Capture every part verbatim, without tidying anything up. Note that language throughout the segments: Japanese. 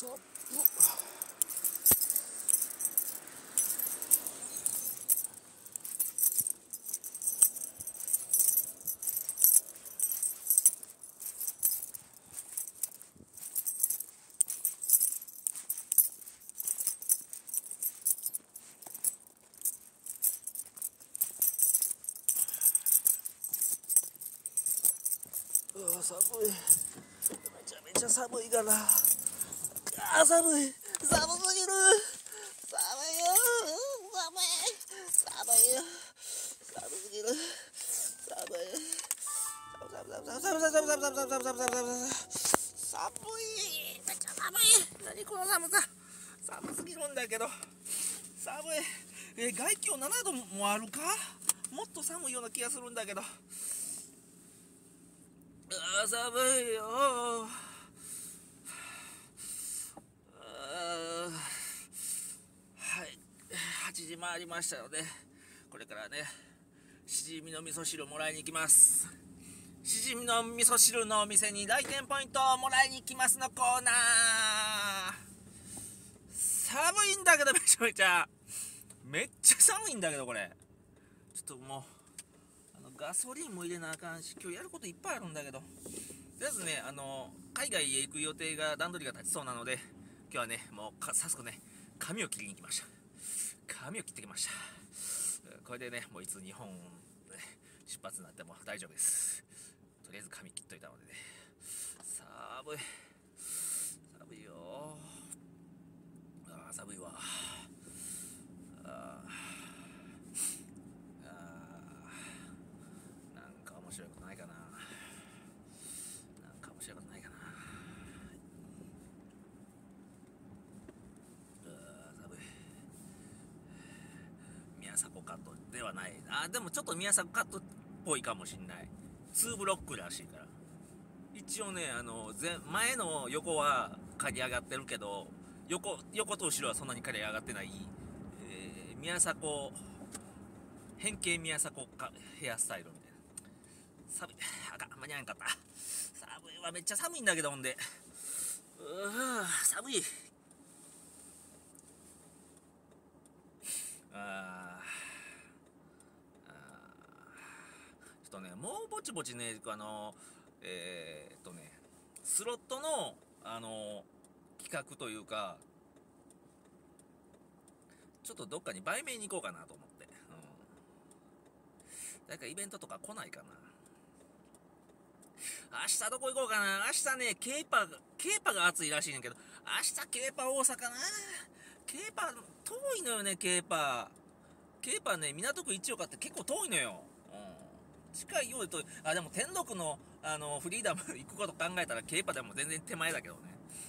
そう寒い。めちゃめちゃ寒いから。あー寒い。寒すぎる。寒いよ。寒い。寒いよ。寒すぎる。寒い。寒い寒い寒い寒い寒い寒い寒い寒い寒い寒い寒い寒い寒い。めっちゃ寒い。何この寒さ。寒すぎるんだけど。寒い。え、外気温ななどもあるか？もっと寒いような気がするんだけど。あー寒いよー。あーはい、はちじ回りましたので、これからね、しじみの味噌汁もらいに行きます。しじみの味噌汁のお店に来店ポイントをもらいに行きますのコーナー。寒いんだけど、めちゃめちゃめっちゃ寒いんだけど、これちょっともうあのガソリンも入れなあかんし、今日やることいっぱいあるんだけど、とりあえずね、あの海外へ行く予定が段取りが立ちそうなので、今日はね、もう早速ね、髪を切りに行きました。髪を切ってきました。これでね、もういつ日本出発になっても大丈夫です。とりあえず髪切っといたのでね。寒い寒いよー。あー寒いわ。あーあーなんか面白いことないかな。なんか面白いことないかな。寒い。宮迫カットではない。あ、でもちょっと宮迫カットっぽいかもしんない。ツーブロックらしいから。一応ね、あの前前の横は刈り上がってるけど、横横と後ろはそんなに刈り上がってない、えー、宮迫変形宮迫かヘアスタイルみたいな。寒い。あかん、間に合わんかった。寒いわ。めっちゃ寒いんだけど、ほんでうー寒い。あーあーちょっとね、もうぼちぼちね、あのえー、っとねスロットのあの企画というか、ちょっとどっかに売名に行こうかなと思って、うん、誰かイベントとか来ないかな。明日どこ行こうかな。明日ね、ケーパケーパが暑いらしいねんけど、明日ケーパ大阪な。ケーパ遠いのよね。ケーパケーパね、港区一岡って結構遠いのよ。うん、近いようと、あ、でも天禄のあのフリーダム行くこと考えたらケーパでも全然手前だけどね。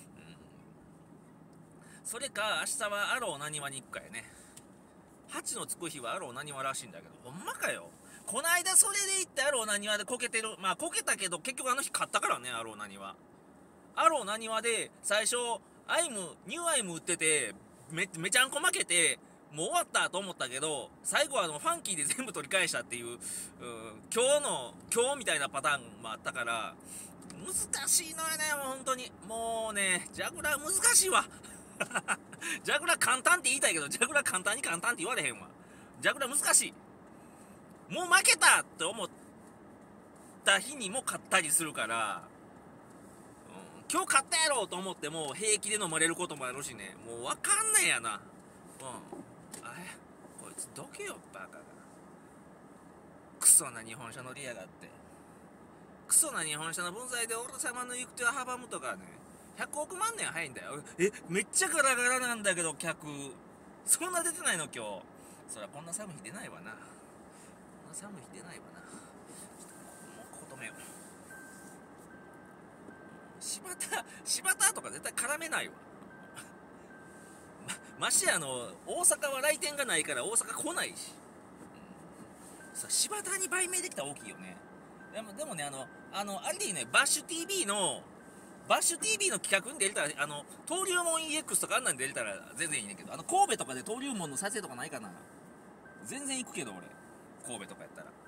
うん、それか明日はアローなにわに行くかやね。はちのつく日はアローなにわらしいんだけど、ほんまかよ。こないだそれで行ってアローなにわでこけてる。まあこけたけど結局あの日勝ったからね。アローなにわアローなにわで最初アイムニューアイム売ってて、めめちゃんこ負けてもう終わったと思ったけど、最後はあのファンキーで全部取り返したっていう、うん、今日の今日みたいなパターンもあったから、難しいのよね。もう本当にもうね、ジャグラー難しいわ。ジャグラー簡単って言いたいけど、ジャグラー簡単に簡単って言われへんわ。ジャグラー難しい。もう負けたって思った日にも勝ったりするから、うん、今日勝ったやろうと思っても平気で飲まれることもあるしね。もう分かんないやな。うん、あれこいつどけよバカが。クソな日本車乗りやがって。クソな日本車の分際で俺様の行く手を阻むとかね、ひゃくおく万年早いんだよ。え、めっちゃガラガラなんだけど客そんな出てないの今日。そりゃこんな寒い日出ないわな。こんな寒い日出ないわな。もうここ止めよう。柴田柴田とか絶対絡めないわ。ま, ましてやあの大阪は来店がないから大阪来ないし、うん、さ柴田に売名できたら大きいよね。でもでもね、あのあのあれでいいね。バッシュ ティービー のバッシュ ティービー の企画に出れたら、あの登竜門 イーエックス とかあんなん出れたら全然いいねんけど、あの神戸とかで登竜門の撮影とかないかな。全然行くけど俺、神戸とかやったら、うん、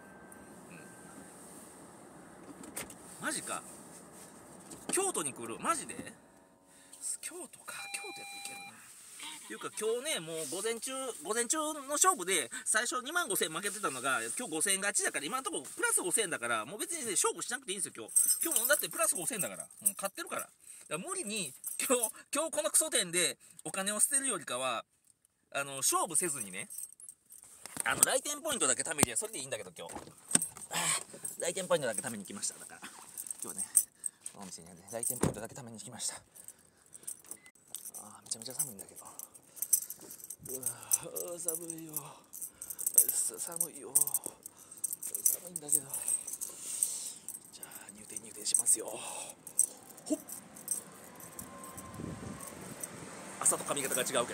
マジか。京都に来る。マジで京都か、京都やっていけるな。っていうか今日ね、もう午前中午前中の勝負で最初にまんごせん負けてたのが今日ごせん勝ちだから、今のところプラスごせんだから、もう別に、ね、勝負しなくていいんですよ。今日今日もだってプラスごせんだから、うん、勝ってるから。だから無理に今日今日このクソ店でお金を捨てるよりかは、あの勝負せずにね、あの来店ポイントだけ貯めりゃそれでいいんだけど、今日来店ポイントだけ貯めに来ました。だから今日ね、このお店にね来店ポイントだけ貯めに来ました。あーめちゃめちゃ寒いんだけど、うわー寒いよ、寒いよ、寒いんだけど、じゃあ入店入店しますよ。ほっ、朝と髪型が違うけど。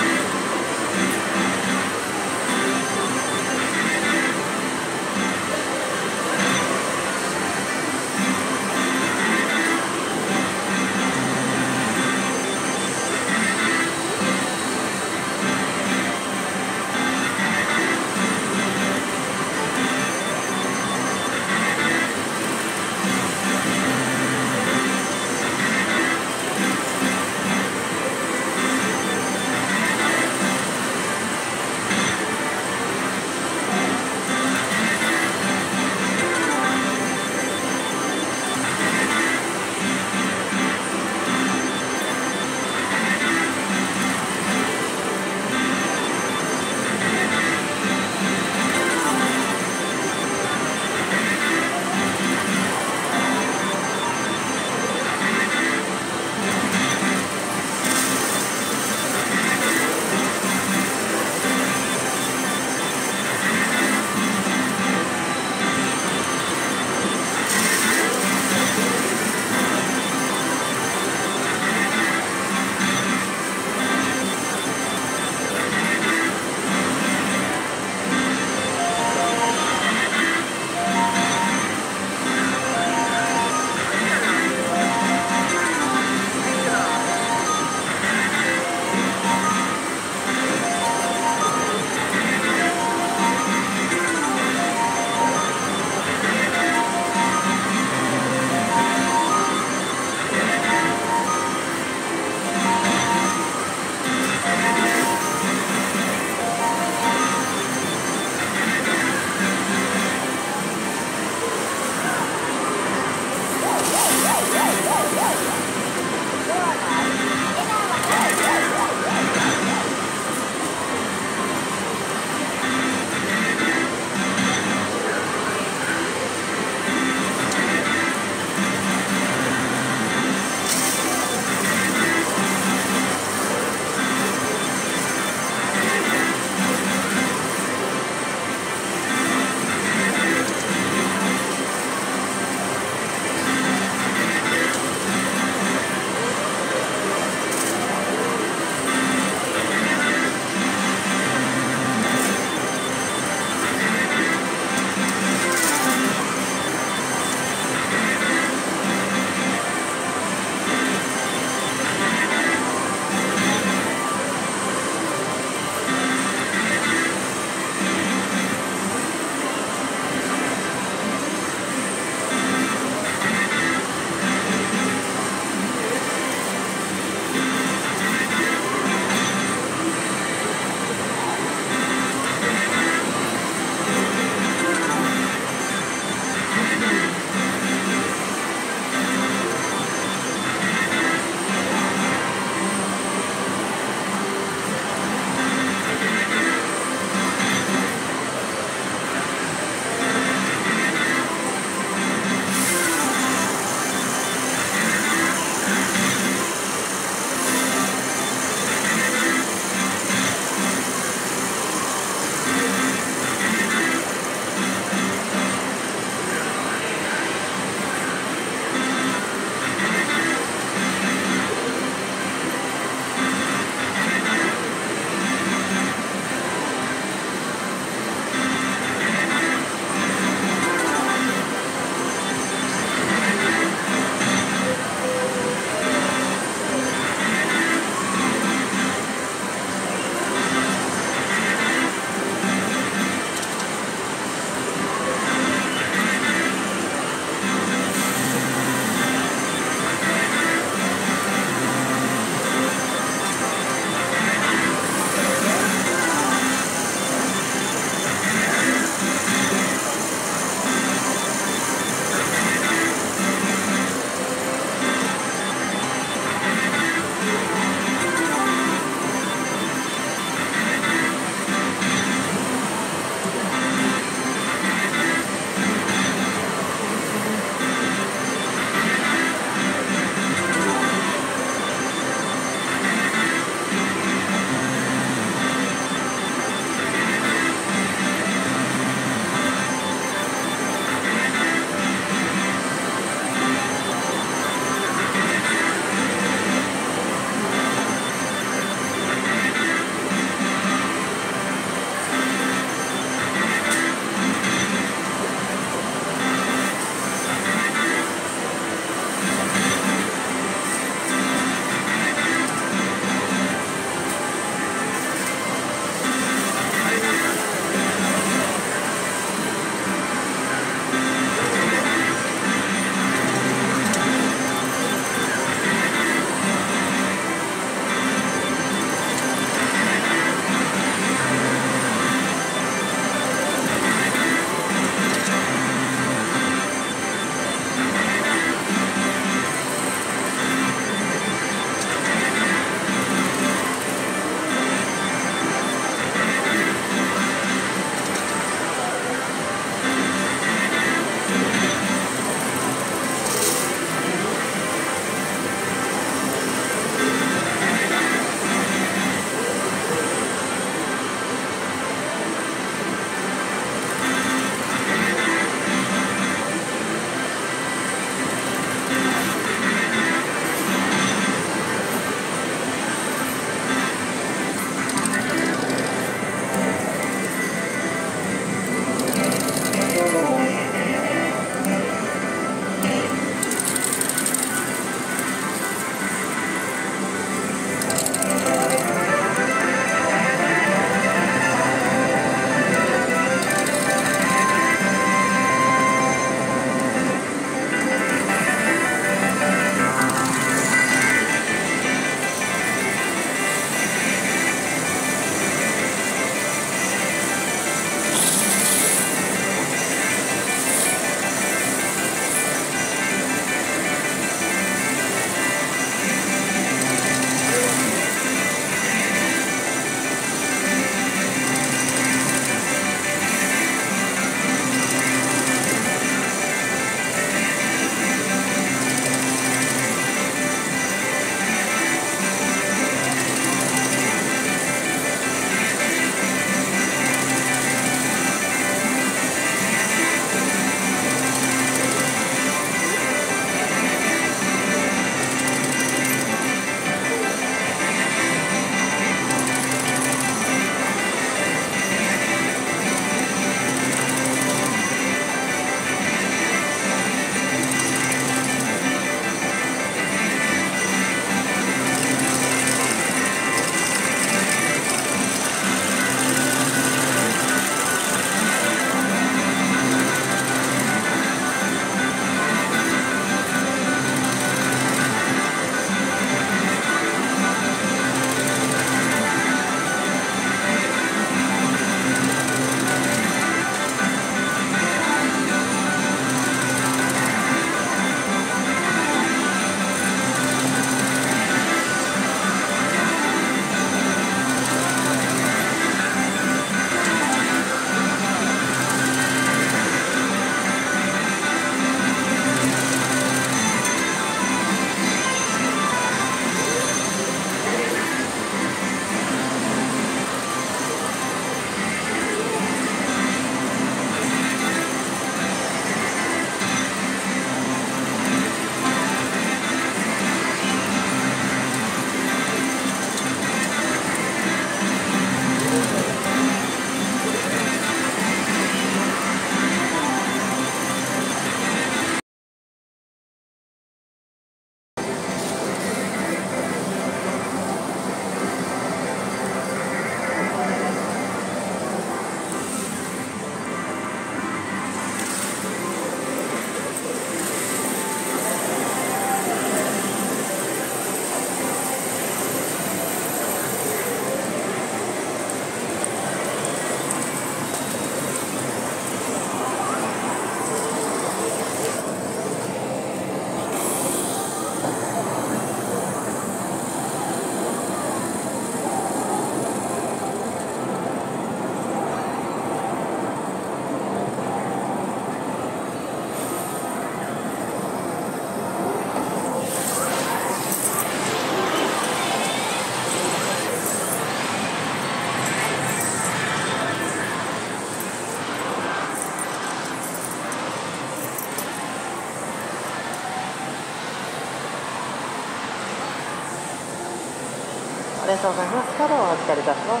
がとうございます。まだお預かりいたします。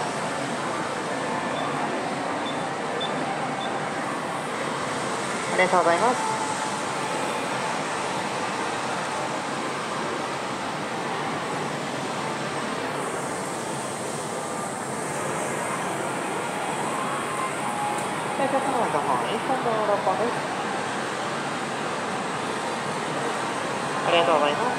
ありがとうございます。お客様の方、インスタントろっぽんです。ありがとうございます。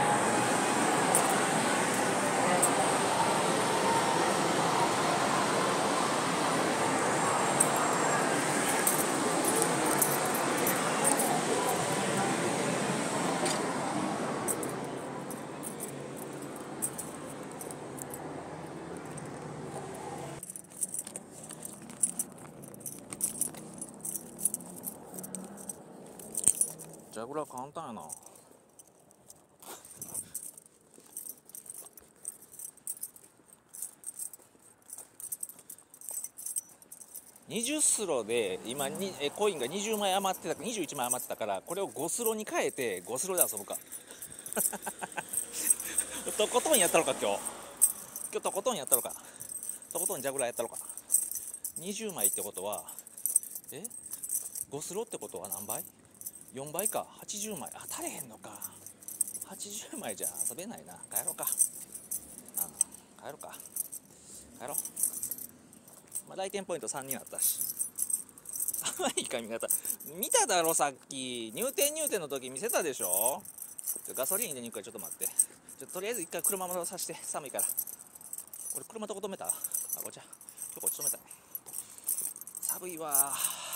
ジャグラー簡単やな。にじゅうスロで今にえコインがにじゅうまい余ってたにじゅういちまい余ってたから、これをごスロに変えてごスロで遊ぶか。とことんやったろか今日今日とことんやったろかとことんジャグラーやったろか。にじゅうまいってことはえごスロってことは何倍？よんばいか。はちじゅうまい。あ、足れへんのか。はちじゅうまいじゃ遊べないな。帰ろうか。うん、帰ろうか。帰ろう。まあ、来店ポイントさんになったし。かわいい髪型。見ただろ、さっき。入店入店の時見せたでしょ。ガソリン入れに行くからちょっと待って。ちょとりあえず一回車戻させて。寒いから。俺車どこ止めた？あ、こっちゃ。今日こっち止めた。寒いわー。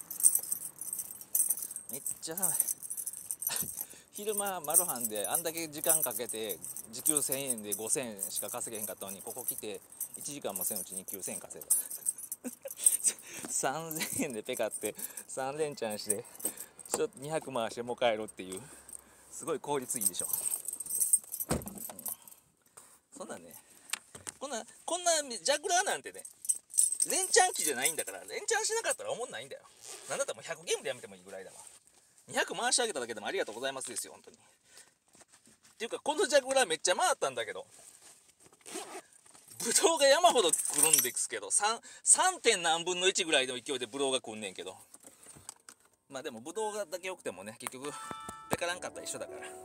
めっちゃ寒い。昼間マルハンであんだけ時間かけて時給せんえんでごせんえんしか稼げへんかったのに、ここ来ていちじかんもせんうちにきゅうせんえん稼いだ。さんぜんえんでペカってさん連チャンしてちょっとにひゃく回してもう帰ろうっていう、すごい効率いいでしょ、うん、そんなんね、こんなこんなジャグラーなんてね連チャン機じゃないんだから、連チャンしなかったらおもんないんだよ。なんだったらもうひゃくゲームでやめてもいいぐらいだわ。にひゃく回してあげただけでもありがとうございますですよ、本当に。っていうか、このジャグラーめっちゃ回ったんだけど、ブドウが山ほど来るんですけど、 3, 3. 点何分のいちぐらいの勢いでブドウが来んねんけど、まあでもブドウがだけ良くてもね、結局ペカらんかったら一緒だから。よ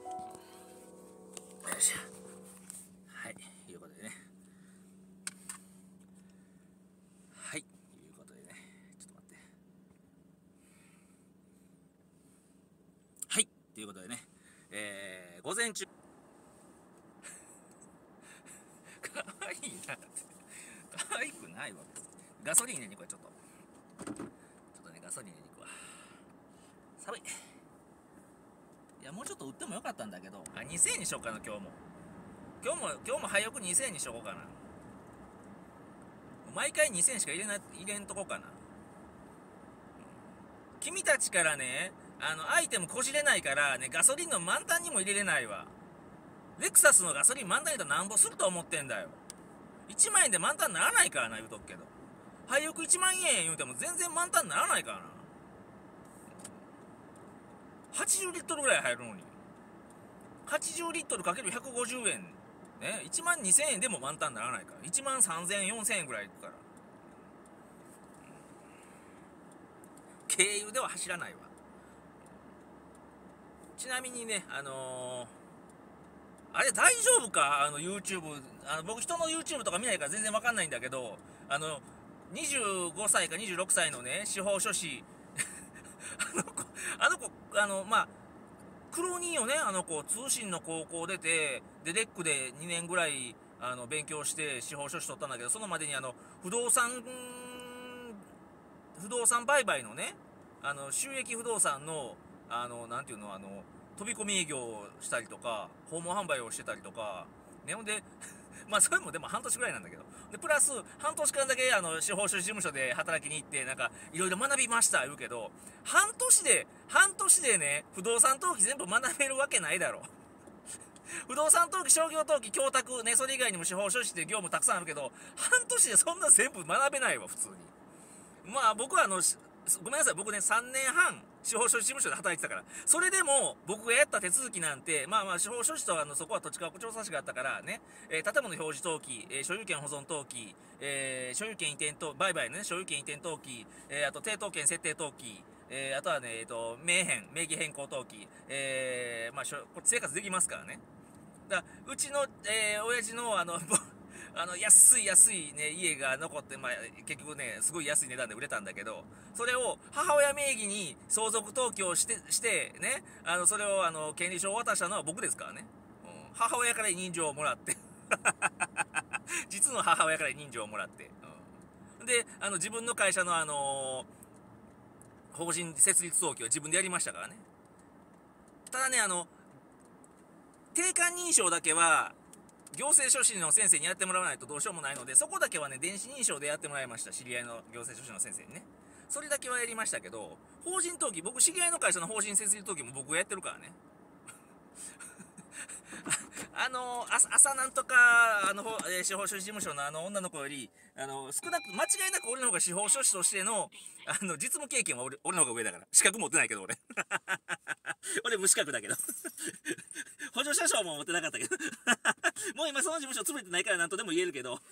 いしょ。はい、いうことでね。はい、いうことでね。ちょっと待って。はい、ということでね。えー、午前中。かわいいなって。かわいくないわ。ガソリン入れに行こう、ちょっと。ちょっとね、ガソリン入れに行くわ。寒い。いや、もうちょっと売ってもよかったんだけど、あ、にせんえんにしようかな、今日も。今日も、今日も早くにせんえんにしようかな。毎回にせんえんしか入れな、入れんとこかな。君たちからね、あの、アイテムこじれないからね、ガソリンの満タンにも入れれないわ。レクサスのガソリン満タン入れたらなんぼすると思ってんだよ。いちまんえんで満タンならないからな、言うとくけど。廃屋いちまんえん言うても全然満タンならないからな。はちじゅうリットルぐらい入るのに。はちじゅうリットルかけるひゃくごじゅうえん。ね、いちまんにせんえんでも満タンならないから。いちまんさんぜんえん、よんせんえんぐらいいくから。軽油では走らないわ。ちなみにね、あのー、あれ大丈夫か、あの YouTube、あの僕人の YouTube とか見ないから全然わかんないんだけど、あのにじゅうごさいかにじゅうろくさいのね司法書士あの子あの子あのまあ黒人よね、あの子通信の高校出てでレックでにねんぐらいあの勉強して司法書士取ったんだけど、そのまでにあの不動産不動産売買のね、あの収益不動産のあのなんていうの、あの飛び込み営業をしたりとか訪問販売をしてたりとかね。ほんでまあそれもでも半年ぐらいなんだけど、でプラス半年間だけあの司法書士事務所で働きに行ってなんかいろいろ学びました言うけど、半年で半年でね不動産登記全部学べるわけないだろ。不動産登記、商業登記、供託ね、それ以外にも司法書士って業務たくさんあるけど、半年でそんな全部学べないわ普通に。まあ僕はあのごめんなさい、僕ねさんねんはん司法書士事務所で働いてたから。それでも、僕がやった手続きなんて、まあまあ、司法書士とあの、そこは土地価格調査士があったからね、えー、建物表示登記、えー、所有権保存登記、えー、所有権移転登、売買のね、所有権移転登記、えー、あと、抵当権設定登記、えー、あとはね、えっ、ー、と、名変、名義変更登記、えー、まあ、こっち生活できますからね。だからうちの、えー、親父の、あの、あの安い安い、ね、家が残って、まあ、結局ねすごい安い値段で売れたんだけど、それを母親名義に相続登記をしてしてね、あのそれをあの権利書を渡したのは僕ですからね、うん、母親から委任状をもらって実の母親から委任状をもらって、うん、であの自分の会社の、あのー、法人設立登記を自分でやりましたからね。ただね、あの定款認証だけは行政書士の先生にやってもらわないとどうしようもないので、そこだけはね電子認証でやってもらいました。知り合いの行政書士の先生にね、それだけはやりましたけど、法人登記、僕知り合いの会社の法人設立登記も僕がやってるからねあの朝なんとかあの、えー、司法書士事務所のあの女の子よりあの少なく間違いなく俺の方が司法書士としてのあの実務経験は 俺, 俺の方が上だから。資格持ってないけど俺俺無資格だけど補助者証も持ってなかったけどもう今その事務所潰れてないから何とでも言えるけど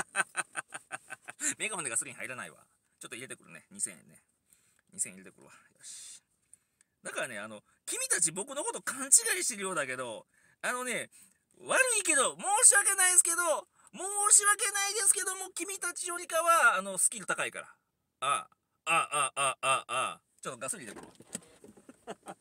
メガホンでガソリン入らないわ。ちょっと入れてくるね。にせんえんね。にせんえん入れてくるわ。よし。だからね、あの君たち僕のこと勘違いしてるようだけど、あのね、悪いけど申し訳ないですけど申し訳ないですけども、君たちよりかはあのスキル高いから。ああああああああちょっとガソリン入れてくるわ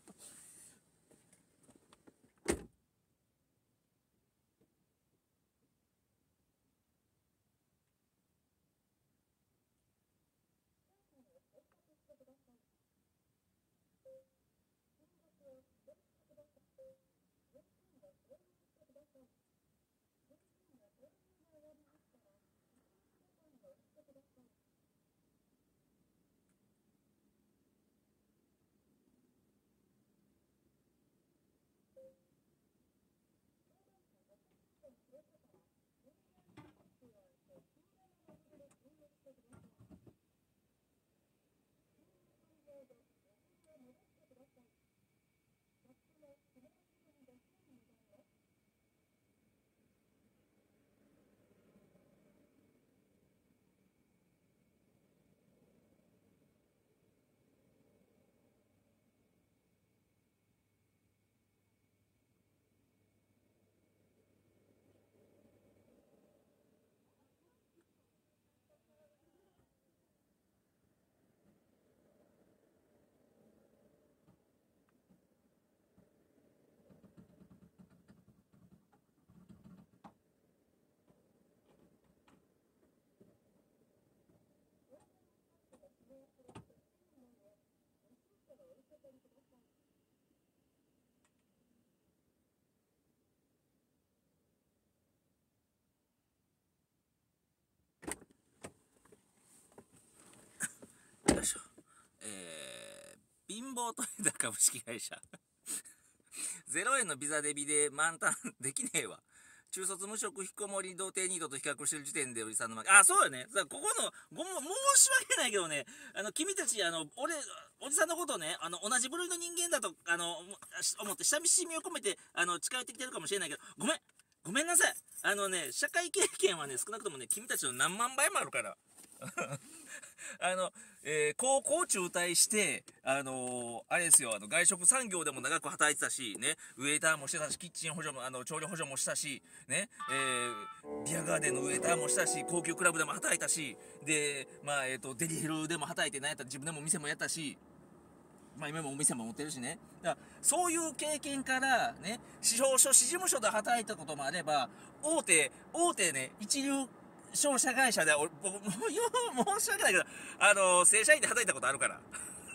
よいしょ。えー、貧乏トレーダー株式会社ゼロえんのビザデビで満タンできねえわ。中卒無職引きこもり童貞ニートと比較してる時点でおじさんの負け。あ、そうよね。ここのごも申し訳ないけどね、あの君たちあの俺おじさんのことをね、あの同じ部類の人間だとあの思って親しみを込めてあの近寄ってきてるかもしれないけど、ごめんごめんなさい。あのね、社会経験はね少なくともね君たちの何万倍もあるからあの、えー、高校中退して、あのー、あれですよ、あの外食産業でも長く働いてたし、ね、ウェイターもしてたし、キッチン補助も、あの調理補助もしたし、ね、えー、ビアガーデンのウェイターもしたし、高級クラブでも働いたし、で、まあ、えっ、ー、と、デリヘルでも働いて、なんやったら自分でも店もやったし、まあ今もお店も持ってるしね。だからそういう経験からね、司法書士事務所で働いたこともあれば、大手、大手ね、一流商社会社で、俺、僕、申し訳ないけど、あの、正社員で働いたことあるから。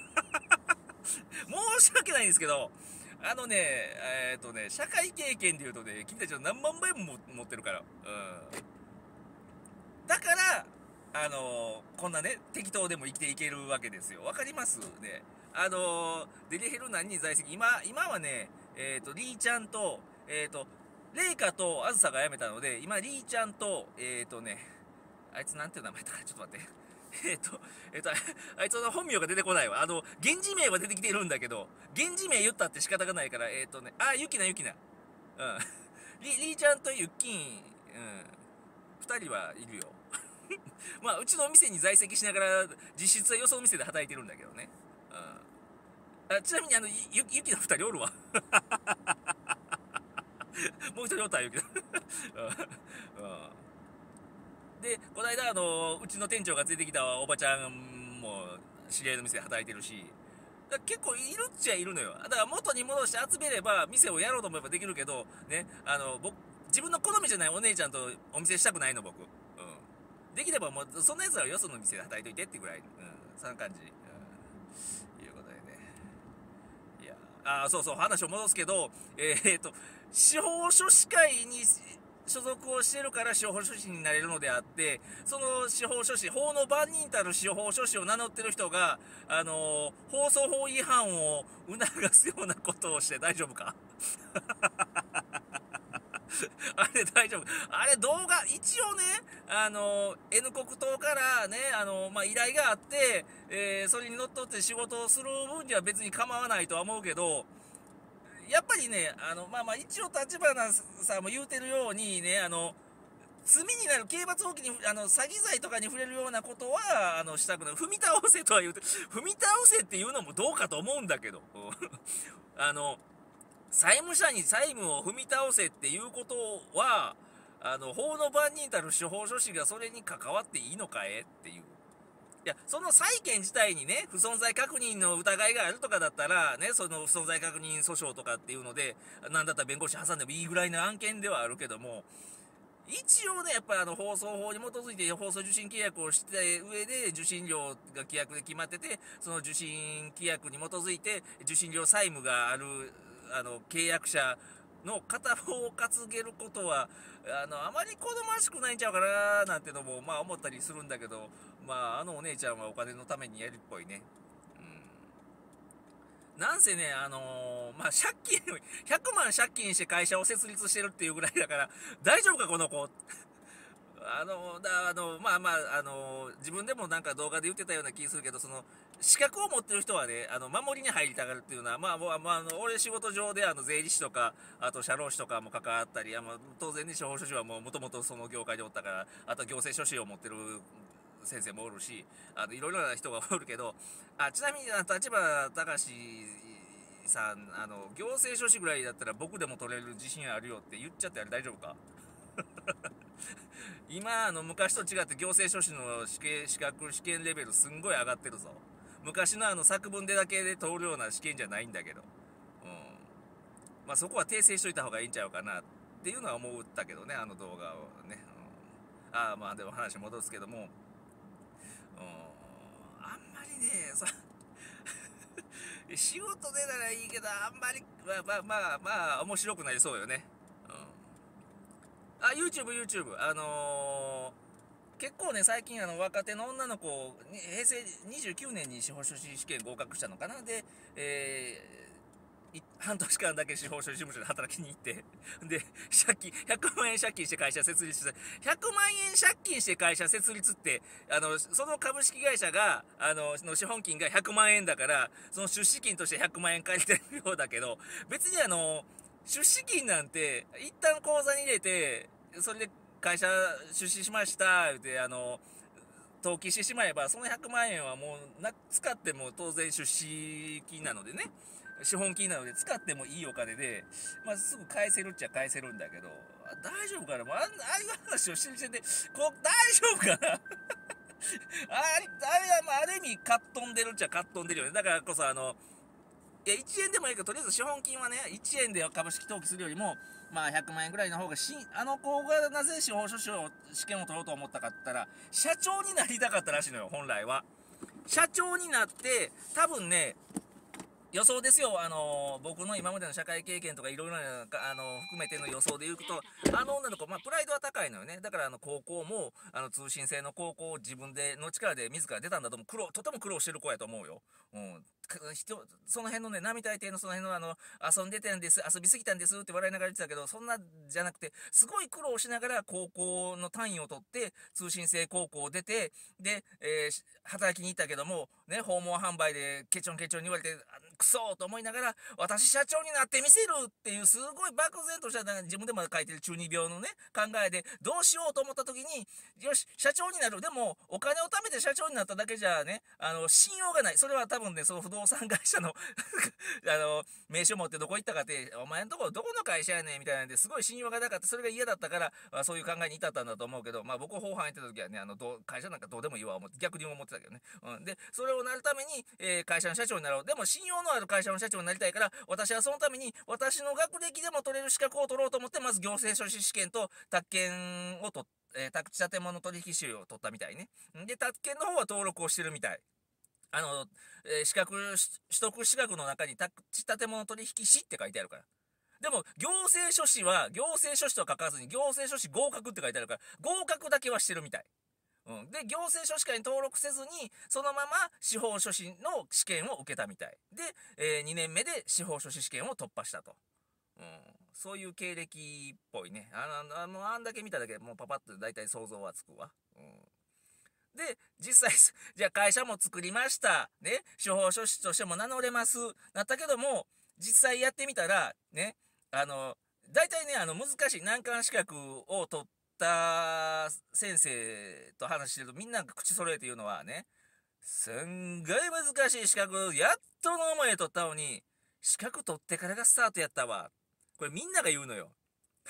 申し訳ないんですけど、あのね、えっとね、社会経験でいうとね、君たちは何万倍も持ってるから。うん。だから、あのー、こんなね、適当でも生きていけるわけですよ。わかりますね。あのー、デリヘル何人在籍、今、今はね、えっ、ー、と、リーちゃんと、えっ、ー、と、レイカとアズサが辞めたので、今、リーちゃんと、えっ、ー、とね、あいつなんていう名前だかちょっと待って。 えっと、えっと、あいつの本名が出てこないわ。あの、源氏名は出てきてるんだけど、源氏名言ったって仕方がないから、えっとね、あ、ゆきなゆきな。うん。り、りーちゃんとゆっきん、うん。二人はいるよ。まあ、うちのお店に在籍しながら、実質はよその店で働いてるんだけどね。うん。あ、ちなみに、あの、ゆ、ゆきの二人おるわ。もう一人おったゆきな。うん。うんで、この間、あの、うちの店長が連れてきたおばちゃんも知り合いの店で働いてるし、だから結構いるっちゃいるのよ。だから元に戻して集めれば、店をやろうと思えばできるけど、ね、あの、僕、自分の好みじゃないお姉ちゃんとお店したくないの、僕。うん。できればもう、そんな奴らはよその店で働いといてってぐらい、うん、そんな感じ。うん、いうことでね。いや、あ、そうそう、話を戻すけど、えー、っと、司法書士会に、所属をしてるから司法書士になれるのであって、その司法書士、法の番人たる司法書士を名乗ってる人が、あのー、放送法違反を促すようなことをして大丈夫かあれ大丈夫あれ動画、一応ね、あのー、N 国党からね、あのー、まあ、依頼があって、えー、それにのっとって仕事をする分には別に構わないとは思うけど、やっぱりね、あの、まあまあ、一応、立花さんも言うてるようにね、あの、罪になる刑罰法規に、あの、詐欺罪とかに触れるようなことは、あの、したくない。踏み倒せとは言うて、踏み倒せっていうのもどうかと思うんだけど、あの、債務者に債務を踏み倒せっていうことは、あの、法の番人たる司法書士がそれに関わっていいのかえっていう。いや、その債権自体にね、不存在確認の疑いがあるとかだったら、ね、その不存在確認訴訟とかっていうので、なんだったら弁護士挟んでもいいぐらいの案件ではあるけども、一応ね、やっぱりあの放送法に基づいて放送受信契約をして上で受信料が規約で決まってて、その受信規約に基づいて受信料債務がある、あの、契約者の片方を担げることは、あの、あまり好ましくないんちゃうかななんてのも、まあ思ったりするんだけど、まあ、あのお姉ちゃんはお金のためにやるっぽいね。うん。なんせね、あのー、まあ、借金、ひゃくまん借金して会社を設立してるっていうぐらいだから、大丈夫か、この子。あの、だ、あの、まあまあ、あの、自分でもなんか動画で言ってたような気するけど、その、資格を持ってる人はね、あの、守りに入りたがるっていうのは、まあ、まあ、まあ、あの、俺仕事上で、あの、税理士とか、あと、社労士とかも関わったり、あまあ、当然ね、司法書士はもう、もともとその業界でおったから、あと、行政書士を持ってる先生もおるし、あの、いろいろな人がおるけど、あ、ちなみに、立花隆さん、あの、行政書士ぐらいだったら僕でも取れる自信あるよって言っちゃってあれ大丈夫か今、あの、昔と違って行政書士の試験、資格、試験レベルすんごい上がってるぞ。昔のあの作文でだけで通るような試験じゃないんだけど。うん。まあそこは訂正しといた方がいいんちゃうかなっていうのは思ったけどね、あの動画をね。うん、ああ、まあでも話戻すけども、うん、あんまりね、さ、仕事でならいいけど、あんまり、まあまあまあ、まあ、面白くなりそうよね。うん。あ、YouTube、YouTube。あのー、結構ね、最近あの、若手の女の子、平成にじゅうきゅうねんに司法書士試験合格したのかなで、えー、半年間だけ司法書士事務所で働きに行って、で、借金、ひゃくまんえん借金して会社設立して、ひゃくまんえん借金して会社設立って、あの、その株式会社が、あの、の資本金がひゃくまんえんだから、その出資金としてひゃくまんえん借りてるようだけど、別にあの、出資金なんて、一旦口座に入れて、それで会社出資しました、言うて、あの、登記してしまえば、そのひゃくまんえんはもうな、使っても当然出資金なのでね、資本金なので使ってもいいお金で、まあ、すぐ返せるっちゃ返せるんだけど、大丈夫かなもうあんああいう話をしてる時点で、こう、大丈夫かなあれ、あれは、まあ、ある意味、かっ飛んでるっちゃかっ飛んでるよね。だからこそ、あの、いや、いちえんでもいいけど、とりあえず資本金はね、いちえんで株式登記するよりも、まあひゃくまんえんぐらいの方がし、あの子がなぜ司法書士を試験を取ろうと思ったかって言ったら、社長になりたかったらしいのよ、本来は。社長になって、多分ね、 予想ですよ、あの僕の今までの社会経験とかいろいろなあの含めての予想で言うと、あの女の子、まあ、プライドは高いのよね。だからあの高校もあの通信制の高校を自分での力で自ら出たんだと思う。苦労とても苦労してる子やと思うよ。うん、人その辺のね、並大抵のその辺のあの遊んでたんです、遊びすぎたんですって笑いながら言ってたけど、そんなじゃなくて、すごい苦労しながら高校の単位を取って通信制高校を出て、で、えー働きに行ったけどもね、訪問販売でケチョンケチョンに言われてクソーと思いながら、私社長になってみせるっていう、すごい漠然とした、自分でも書いてる中二病のね考えで、どうしようと思った時に、よし社長になる。でもお金を貯めて社長になっただけじゃね、あの信用がない。それは多分ね、その不動産会社のあの名刺を持ってどこ行ったかって、お前んとこどこの会社やねんみたいなんですごい信用がなかった。それが嫌だったから、まあ、そういう考えに至ったんだと思うけど、まあ僕後半行ってた時はね、あのどう会社なんかどうでもいいわ思って、逆に思ってたけどね、うん、でそれをなるために、えー会社の社長になろう。でも信用のある会社の社長になりたいから、私はそのために私の学歴でも取れる資格を取ろうと思って、まず行政書士試験と宅建を取っえー、宅地建物取引士を取ったみたいね。で宅建の方は登録をしてるみたい。あの、えー資格取得資格の中に宅地建物取引士って書いてあるから。でも行政書士は行政書士とは書かずに行政書士合格って書いてあるから、合格だけはしてるみたい。うん、で行政書士会に登録せずにそのまま司法書士の試験を受けたみたいで、えーにねんめで司法書士試験を突破したと。うん、そういう経歴っぽいね。あのあのあんだけ見ただけでもうパパッと大体想像はつくわ。うん、で実際じゃあ会社も作りましたね、司法書士としても名乗れますなったけども、実際やってみたらね、あの大体ね、あの難しい難関資格を取った先生と話してると、みんなが口揃えて言うのはね、すんごい難しい資格やっとの思いで取ったのに、資格取ってからがスタートやったわ。これみんなが言うのよ。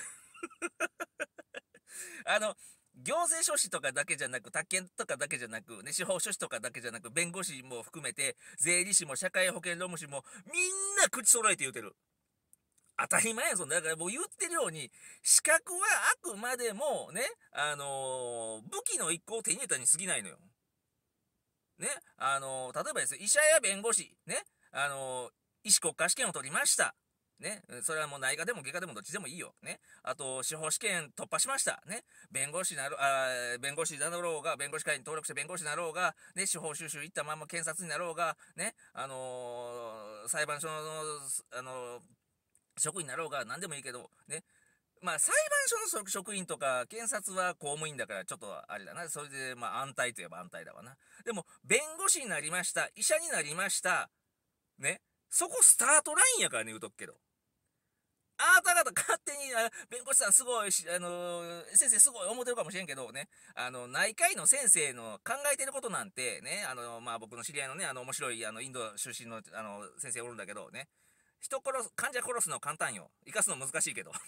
あの行政書士とかだけじゃなく、宅建とかだけじゃなく、ね、司法書士とかだけじゃなく、弁護士も含めて税理士も社会保険労務士もみんな口揃えて言うてる。当たり前や。そんだからもう言ってるように、資格はあくまでもね、あのー武器の一個を手に入れたに過ぎないのよ。ね、あのー例えばですね、医者や弁護士ね、あのー医師国家試験を取りました。ね、それはもう内科でも外科でもどっちでもいいよ。ね、あと司法試験突破しました。ね、弁護士なろあ弁護士なろうが、弁護士会に登録して弁護士なろうが、ね、司法修習行ったまま検察になろうが、ね、あのー裁判所の、あのー職員になろうが何でもいいけどね、まあ裁判所の職員とか検察は公務員だからちょっとあれだな。それでまあ安泰といえば安泰だわな。でも弁護士になりました、医者になりましたね、そこスタートラインやからね、言うとくけど。あなた方勝手にあ弁護士さんすごいし、あのー先生すごい思ってるかもしれんけどね、あの内科医の先生の考えてることなんてね、あのまあ僕の知り合いのね、あの面白いあのインド出身のあの先生おるんだけどね、人殺す患者殺すの簡単よ、生かすの難しいけど。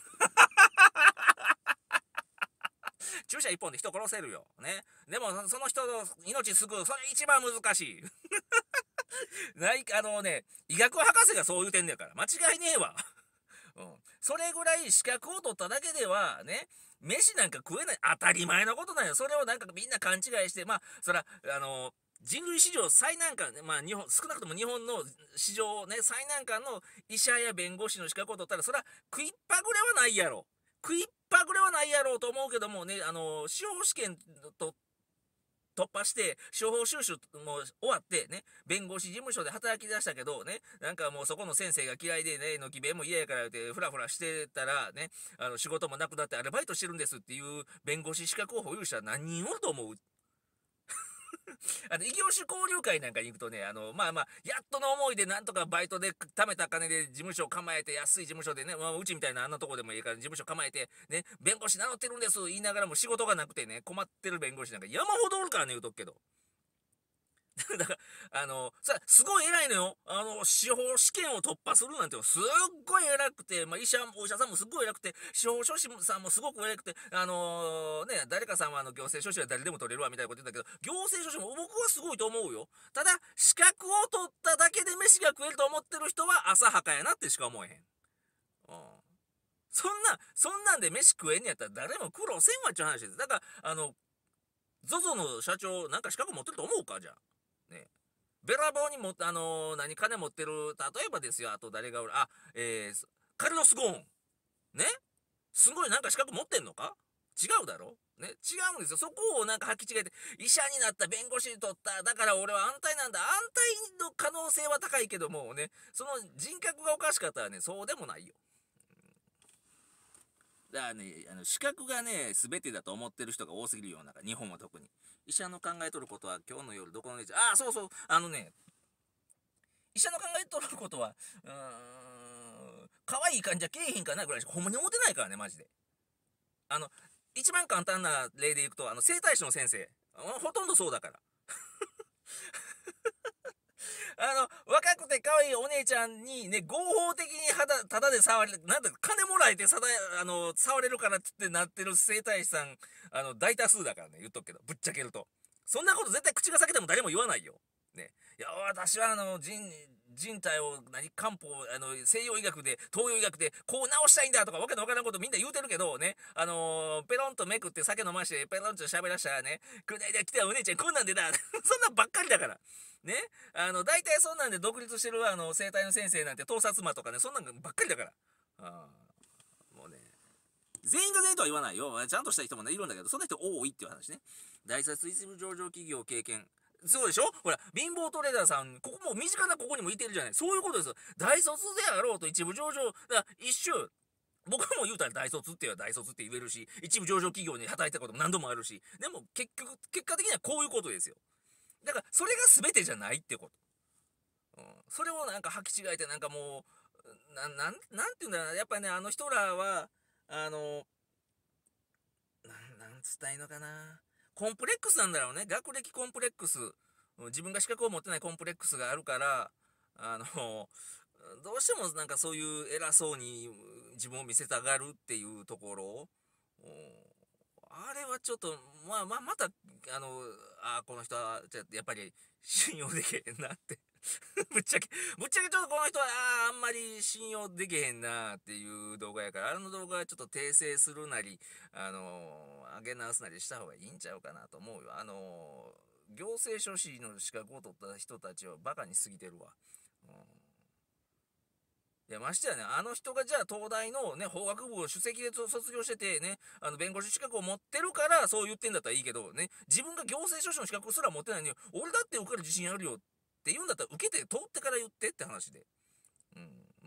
注射一本で人殺せるよね。でもその人の命救う、それ一番難しい。ないあのね、医学博士がそう言うてんねやから間違いねえわ。うん、それぐらい資格を取っただけではね、飯なんか食えない、当たり前のことなんよ。それをなんかみんな勘違いして、まあそらあの人類史上最難関、まあ日本少なくとも日本の史上ね最難関の医者や弁護士の資格を取ったら、それは食いっぱぐれはないやろ。食いっぱぐれはないやろうと思うけどもね、あの司法試験と突破して司法修習も終わってね、弁護士事務所で働き出したけどね、なんかもうそこの先生が嫌いでね、のき弁も嫌やからってフラフラしてたらね、あの仕事もなくなってアルバイトしてるんですっていう弁護士資格を保有したら何人おると思う？あの異業種交流会なんかに行くとね、あのまあまあやっとの思いでなんとかバイトで貯めた金で事務所を構えて、安い事務所でね、まあ、うちみたいなあんなとこでもいいから事務所構えてね、弁護士名乗ってるんです言いながらも仕事がなくてね困ってる弁護士なんか山ほどおるからね、言うとくけど。だから、あの、さ、すごい偉いのよ。あの、司法試験を突破するなんて、すっごい偉くて、まあ、医者、お医者さんもすっごい偉くて、司法書士さんもすごく偉くて、あのーね、誰かさんはあの行政書士は誰でも取れるわみたいなこと言ったけど、行政書士も僕はすごいと思うよ。ただ、資格を取っただけで飯が食えると思ってる人は浅はかやなってしか思えへん。うん。そんな、そんなんで飯食えんやったら誰も苦労せんわっちゅう話です。だから、あの、ゾゾ の社長、なんか資格持ってると思うかじゃあ。ね。 べらぼうにも、あのー何、金持ってる、例えばですよ、あと誰がおる、あ、えー、カルロス・ゴーン。ね、すごいなんか資格持ってんのか。違うだろね、違うんですよ。そこをなんか履き違えて、医者になった、弁護士取った、だから俺は安泰なんだ。安泰の可能性は高いけどもね、その人格がおかしかったらね、そうでもないよ。だからね、あの資格がね、全てだと思ってる人が多すぎるような、日本は特に。医者の考えとることは今日の夜どこのレジ、ああ、そうそう、あのね、医者の考えとることは、うーん、可愛い患者けえへんかなぐらいしかほんまに思ってないからね、マジで。あの、一番簡単な例でいくと、あの、整体師の先生。ほとんどそうだから。あの、若くて可愛いお姉ちゃんにね、合法的に肌、ただで触れ、なんだ、金もらえてさだ、あの、触れるからっつってなってる整体師さん、あの、大多数だからね、言っとくけど、ぶっちゃけると。そんなこと絶対口が裂けても誰も言わないよ。ね。いや、私はあの、人、人体を、何、漢方、あの、西洋医学で、東洋医学で、こう治したいんだとか、わけのわからんことみんな言うてるけど、ね、あのー、ペロンとめくって酒飲まして、ペロンと喋らしたらね、くだいで来たお姉ちゃんこんなんでだ、そんなんばっかりだから。ね、あの、大体そんなんで独立してる、あの、整体の先生なんて、盗撮魔とかね、そんなんばっかりだから。あもうね、全員が全員とは言わないよ。ちゃんとした人もね、いるんだけど、そんな人多いっていう話ね。大卒一部上場企業経験。そうでしょ、ほら、貧乏トレーダーさん、ここも身近なここにもいてるじゃない。そういうことですよ。大卒であろうと一部上場、だから一種、僕も言うたら大卒って言えば大卒って言えるし、一部上場企業に働いたことも何度もあるし、でも結局、結果的にはこういうことですよ。だから、それが全てじゃないってこと。うん、それをなんか履き違えて、なんかもう、な、なん、なんていうんだろうな、やっぱりね、あの人らは、あの、なん、なんつったらいいのかな。コンプレックスなんだろうね。学歴コンプレックス。自分が資格を持ってないコンプレックスがあるから、あの、どうしてもなんかそういう偉そうに自分を見せたがるっていうところ。あれはちょっと、まあまあ、また、あの、あこの人は、やっぱり信用できへんなってぶっちゃけ、ぶっちゃけちょっとこの人は、ああんまり信用できへんなっていう動画やから、あの動画はちょっと訂正するなり、あのー、上げ直すなりした方がいいんちゃうかなと思うよ。あのー、行政書士の資格を取った人たちをバカにしすぎてるわ。うん、いや、ましてやね、あの人がじゃあ東大のね、法学部を首席で卒業しててね、あの、弁護士資格を持ってるからそう言ってんだったらいいけどね、自分が行政書士の資格すら持ってないのに、俺だって受かる自信あるよって言うんだったら受けて、通ってから言ってって話で。うん。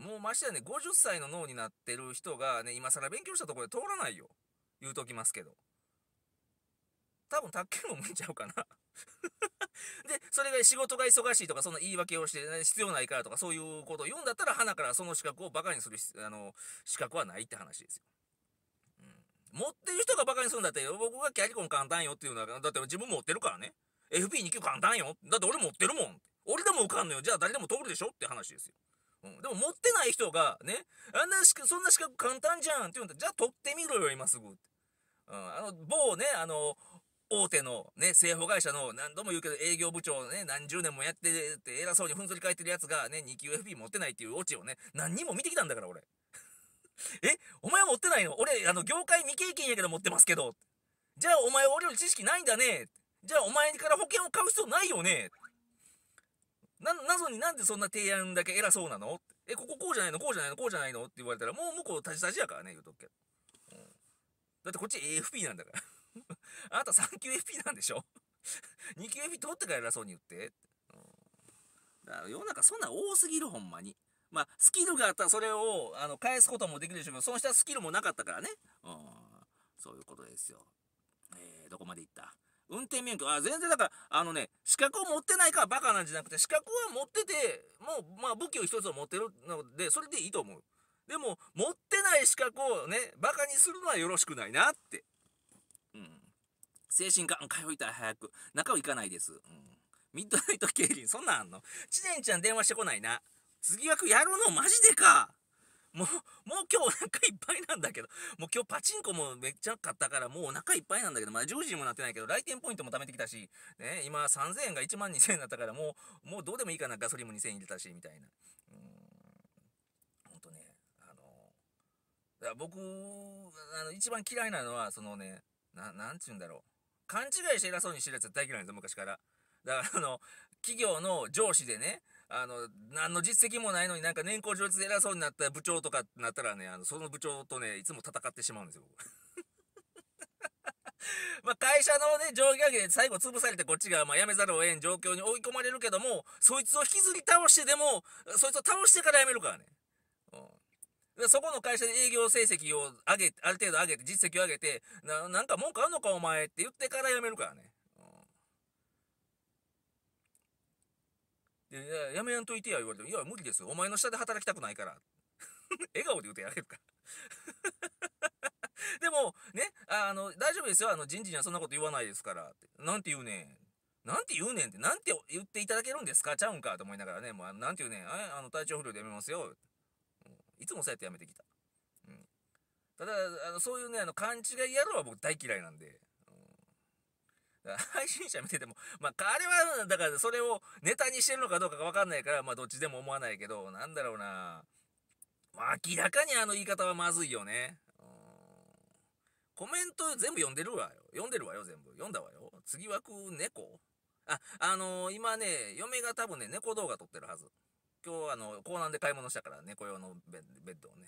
もうましてやね、ごじゅっさいの脳になってる人がね、今更勉強したところで通らないよ。言うときますけど。多分、卓球も無理ちゃうかなで、それが仕事が忙しいとか、そんな言い訳をして、ね、必要ないからとか、そういうことを言うんだったら、花からその資格をバカにするあの資格はないって話ですよ。うん、持ってる人がバカにするんだって、僕がキャリコン簡単よっていうのは、だって自分持ってるからね。エフピーに 級簡単よ。だって俺持ってるもん。俺でも受かんのよ。じゃあ誰でも通るでしょって話ですよ。うん、でも持ってない人がね、あんなしそんな資格簡単じゃんって言うんだ。じゃあ取ってみろよ、今すぐ。うん、あの、某ね、あの、大手のね、製法会社の何度も言うけど営業部長ね、何十年もやってって偉そうにふんぞり返ってるやつがね、に級 エフピー 持ってないっていうオチをね、何人も見てきたんだから俺。え、お前は持ってないの？俺、あの、業界未経験やけど持ってますけど。じゃあお前は俺より知識ないんだね。じゃあお前から保険を買う必要ないよね。な、謎になんでそんな提案だけ偉そうなの？え、こここうじゃないのこうじゃないのこうじゃないのって言われたら、もう向こう立ち立ちやからね、言うとくけど。うん、だってこっち エーエフピー なんだからあなたさん級 エフピー なんでしょに級 エフピー 取ってから偉そうに言って。うん、だから世の中そんなん多すぎる、ほんまに。まあ、スキルがあったらそれをあの返すこともできるでしょうけど、その人はスキルもなかったからね。うん、そういうことですよ。えー、どこまで行った？運転免許、あ、全然だから、あのね、資格を持ってないからバカなんじゃなくて、資格は持ってて、もう、まあ、武器を一つを持ってるので、それでいいと思う。でも、持ってない資格をね、バカにするのはよろしくないなって。うん。精神科、通いたい早く。中は行かないです。うん。ミッドナイト競輪、そんなんあんの？知念ちゃん電話してこないな。次枠やるのマジでか。もう、もう今日お腹いっぱいなんだけど、もう今日パチンコもめっちゃ買ったから、もうお腹いっぱいなんだけど、まだじゅうじにもなってないけど、来店ポイントも貯めてきたし、ね、今さんぜんえんがいちまんにせんえんになったから、もう、もうどうでもいいかな、ガソリンもにせんえん入れたし、みたいな。うーん、ほんとね、あの、だから僕、あの、一番嫌いなのは、そのね、な、なんちゅうんだろう。勘違いして偉そうにしてるやつは大嫌いなんですよ、昔から。 だからあの企業の上司でね、あの何の実績もないのになんか年功序列で偉そうになった部長とかなったらね、あのその部長とねいつも戦ってしまうんですよ僕。まあ会社のね上下で最後潰されてこっちがまあ辞めざるを得ん状況に追い込まれるけども、そいつを引きずり倒してでもそいつを倒してから辞めるからね。うん、でそこの会社で営業成績を上げある程度上げて実績を上げて、ななんか文句あんのかお前って言ってから辞めるからね。で、いややめやんといてや言われて、いや無理ですよ、お前の下で働きたくないから笑顔で言うてやれるかでもね、あの大丈夫ですよ、あの人事にはそんなこと言わないですからって。なんて言うねんなんて言うねんって、なんて言っていただけるんですかちゃうんかと思いながらね、もうなんて言うねん、ああの体調不良でやめますよ、うん、いつもそうやってやめてきた、うん、ただあのそういうね、あの勘違いやるは僕大嫌いなんで、配信者見てても、まあ、あれは、だからそれをネタにしてるのかどうかが分かんないから、まあ、どっちでも思わないけど、なんだろうな。まあ、明らかにあの言い方はまずいよね。うん、コメント全部読んでるわよ。読んでるわよ、全部。読んだわよ。次枠猫あ、あのー、今ね、嫁が多分ね、猫動画撮ってるはず。今日、あの、港南で買い物したから、猫用のベッベッドをね。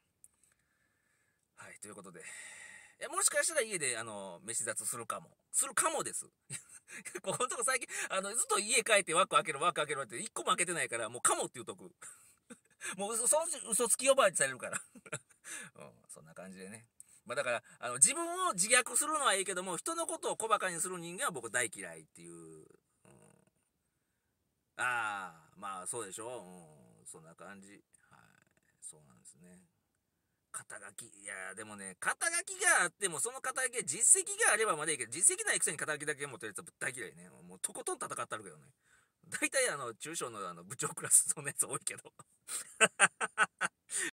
はい、ということで。いやもしかしたら家で、あの、飯雑するかも。するかもです。ここのとこ最近、あの、ずっと家帰って枠開ける、枠開けるって一個も開けてないから、もうかもって言うとく。もう嘘、その嘘つき呼ばわりされるから。うん、そんな感じでね。まあだから、あの、自分を自虐するのはいいけども、人のことを小馬鹿にする人間は僕大嫌いっていう。うん、ああ、まあそうでしょう。うん、そんな感じ。はい。そうなんですね。肩書き、いやでもね、肩書きがあっても、その肩書きが実績があればまだいいけど、実績ないくせに肩書きだけ持ってるやつは大嫌いね。もうとことん戦ってあるけどね。大体あの、中小のあの部長クラスのやつ多いけど。